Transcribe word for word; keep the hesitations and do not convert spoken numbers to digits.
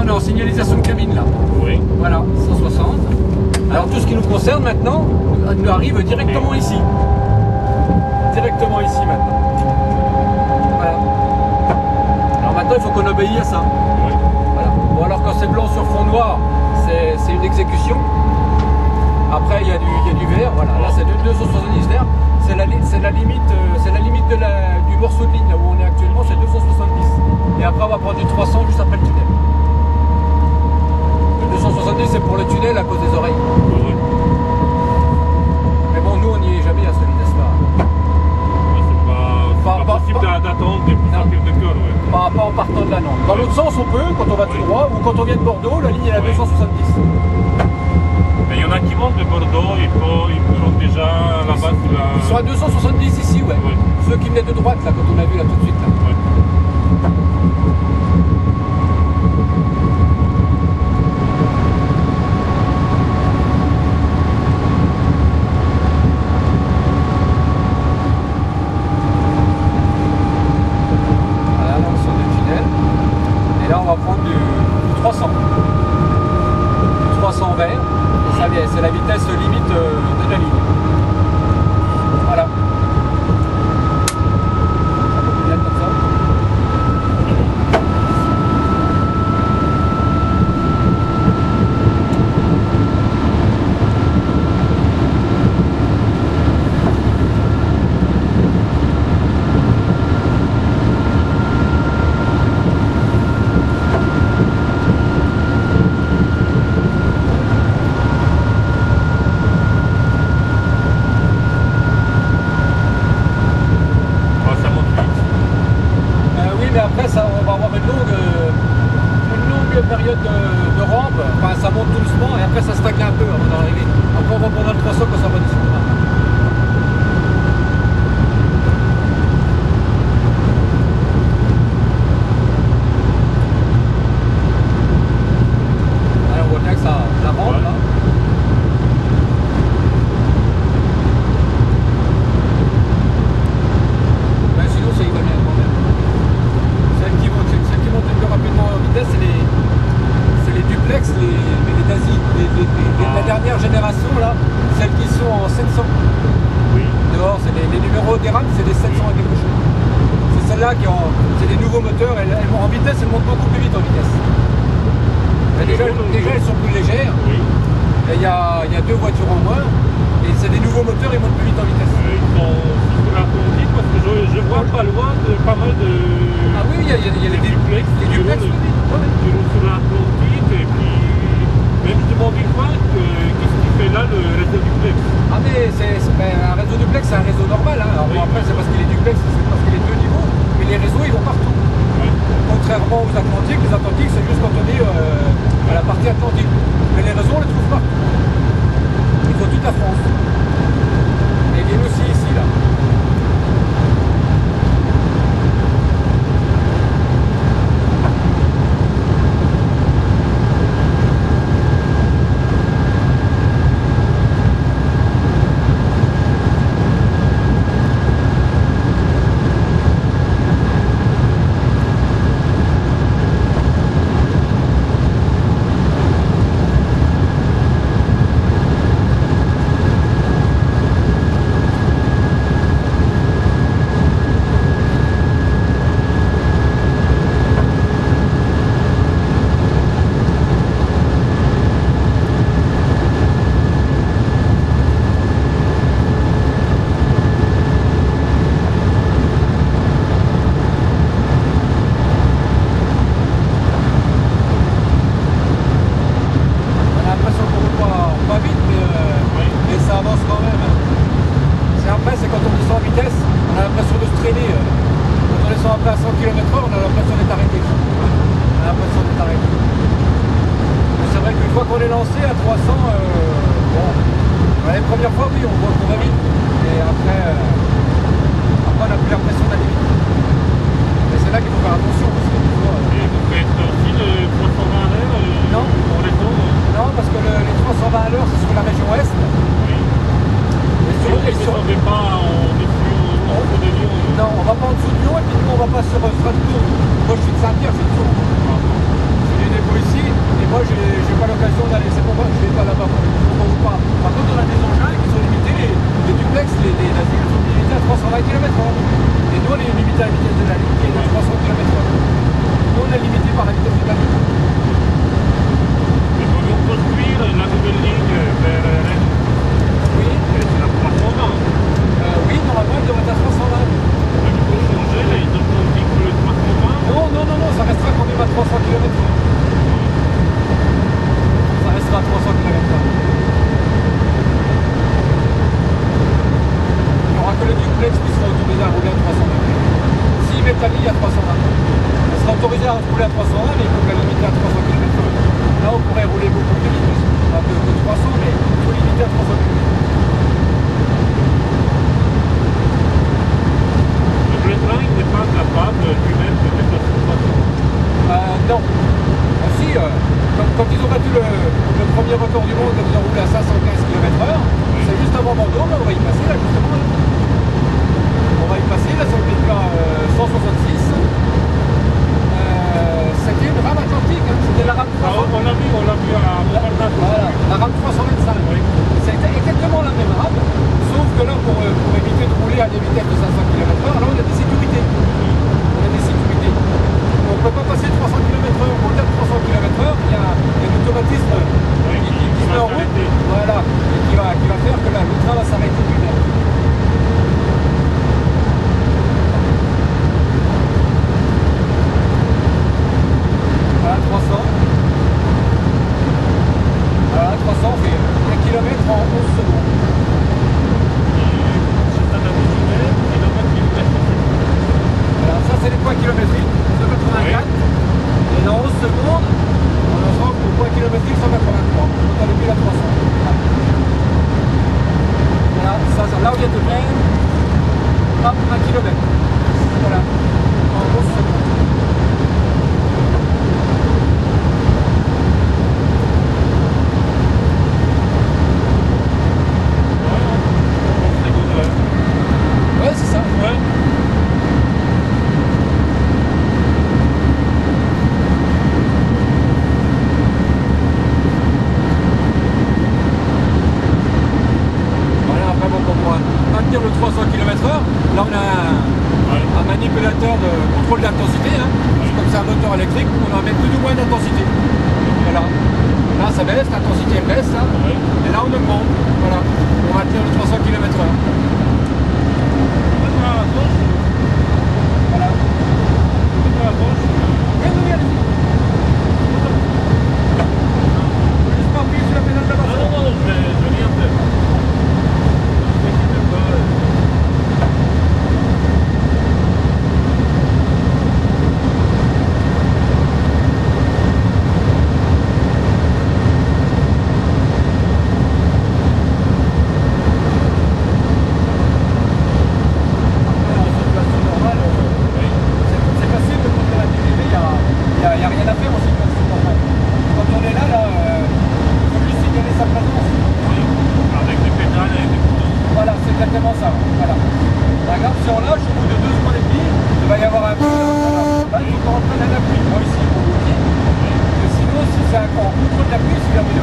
on est en signalisation de cabine là. Oui. Voilà, cent soixante. Alors tout ce qui nous concerne maintenant, nous arrive directement ici. Directement ici maintenant. Voilà. Alors maintenant, il faut qu'on obéisse à ça. Oui. Voilà. Bon, alors quand c'est blanc sur fond noir, c'est une exécution. Après, il y a du, il y a du vert. Voilà. Là, c'est deux cent soixante-dix vert. C'est la, la limite, euh, c'est la limite de la, du morceau de ligne là où on est actuellement, c'est deux cent soixante-dix. Et après, on va prendre du trois cents juste après le tunnel. Le deux cent soixante-dix, c'est pour le tunnel à cause des oreilles. Oui. Mais bon, nous, on n'y est jamais à cette vitesse-là. C'est pas, pas, pas possible d'attendre des plus rapides de cœur. Ouais. Pas, pas en partant de la Nantes. Dans l'autre sens, on peut, quand on va tout droit, ou quand on vient de Bordeaux, la ligne est à Oui. deux cent soixante-dix. Mais il y en a qui montent de Bordeaux, ils, faut, ils sont déjà là-bas. La... Ils sont à deux cent soixante-dix ici, ouais. Oui. Ceux qui venaient de droite, là, quand on a vu là tout de suite. Là. Oui. Voilà, là, on sort du tunnel. Et là, on va prendre du, du trois cents. Du trois cents vert. C'est la vitesse limite de la ligne. Voilà. Un peu plus net comme ça. Période de, de rampe, enfin ça monte doucement et après ça stagne un peu avant d'arriver. Après on va prendre le trois cents quand ça va descendre. Alors on voit bien que ça, ça rampe là. Mais sinon ça y va bien quand même. Celles qui montent, celles qui montent le plus rapidement en vitesse, c'est les les duplex, les, les Daisy, les, les, les, ah. la dernière génération là, celles qui sont en sept cents. Oui. Dehors, c'est les, les numéros des rames, c'est des sept cents et quelque chose. C'est celles-là qui ont, c'est des nouveaux moteurs, elles, elles, en vitesse, elles montent beaucoup plus vite en vitesse. Mais déjà, déjà, elles sont plus légères. Oui. Il y a, y a deux voitures en moins, et c'est des nouveaux moteurs, ils montent plus vite en vitesse. Euh, ils sont sur la conduite parce que je, je vois pas loin de pas mal de. Ah oui, il y a, y a, y a les duplex, les duplex, oui, oui. Qui roulent sur la conduite et puis même je demande une fois qu'est-ce qu'il fait là le réseau duplex. Ah mais c'est un réseau duplex, c'est un réseau normal. Hein. Alors, oui. Bon, après c'est parce qu'il est duplex, c'est parce qu'il est deux niveaux, mais les réseaux ils vont partout. Oui. Contrairement aux Atlantiques, les Atlantiques c'est juste quand on est euh, à la partie Atlantique. Mais les réseaux on les trouve partout. Il faut toute la France. Et ils viennent aussi ici là. pas du tout. Ils vont construire la nouvelle ligne vers Rennes. Oui, Et c'est la trois cent vingt. euh, oui, normalement, il devrait être à trois cent vingt. Mais il faut changer, là, ils ont dit que le trois cent vingt. Non, non, non, non, ça restera quand même à trois cents kilomètres heure. Ça restera à trois cents kilomètres heure. Il n'y aura que le duplex qui sera autorisé à rouler à trois cent vingt. S'ils mettent la ligne à trois cent vingt, elle sera autorisée à rouler à trois cent vingt, mais il faut la limiter à trois cents kilomètres heure. Là, on pourrait rouler beaucoup plus vite, pas que que trois cents, mais il faut limiter à trois cents kilomètres heure. Le train n'est pas capable lui-même de dépasser trois cents. Euh, non. Ah, si, euh, quand, quand ils ont battu le, le premier record du monde, quand ils ont roulé à cinq cent quinze kilomètres heure, c'est juste avant Bordeaux, mais on va y passer là justement. Là. On va y passer là sur le P K euh, cent soixante-six. Euh, c'était une rame atlantique, hein. C'était la rame Ah, trois cents. on l'a vu, on l'a vu à Montparnasse. Voilà, la rame trois cent vingt-cinq. Oui. C'était exactement la même rame, sauf que là, pour, euh, pour éviter de rouler à des vitesses de cinq cents kilomètres heure, là on a des sécurités. On a des sécurités. On ne peut pas passer trois cents kilomètres heure. Au-delà de trois cents kilomètres heure, il y a, il y a l'automatisme Oui, qui, qui, qui qui se met va en route. s'arrêter. Voilà, et qui va, qui va faire que là, le train va s'arrêter lui-même. Voilà, trois cents. Voilà, trois cents, on fait un kilomètre en onze secondes. C'est un additionnel, kilomètre, kilomètre. Voilà, ça c'est les points kilométriques, cent quatre-vingt-quatre. Et dans onze secondes, on en sent au point kilométrique cent quatre-vingt-trois. Donc on est plus à trois cents. Voilà, ça, ça, là on vient de faire, hop, un kilomètre. Voilà, en onze secondes. Ouais, c'est ça. Ouais. Voilà, après bon, pour pouvoir maintenir le trois cents kilomètres heure, là on a un, Ouais. un manipulateur de contrôle d'intensité, hein. C'est comme c'est un moteur électrique, on en met plus ou moins d'intensité. Voilà. Là ça baisse, l'intensité elle baisse, là. Ouais. Et là on augmente. Voilà. Pour maintenir le trois cents kilomètres heure. Maintenant, à gauche, Voilà. maintenant, à gauche. Oui, oui, oui, allez-y. Faut juste pas appuyer sur la pédale de Non, base. non, non, je vais, je vais rien faire. Ne t'inquiète pas. En situation normale, euh, Oui. c'est c'est facile de conduire un T G V, il n'y a, il y a- il y a rien à faire en situation normale. Quand on est là, là, euh, il faut juste signaler sa présence. Oui. Avec des pédales et des boutons. Voilà, c'est exactement ça. Voilà. Par exemple, si on lâche au bout de deux secondes et demie, il va y avoir un peu. Voilà. Là, il faut qu'on reprenne un appui. Moi ici, pour l'outil. Et sinon, si c'est un en contrôle d'appui, c'est vers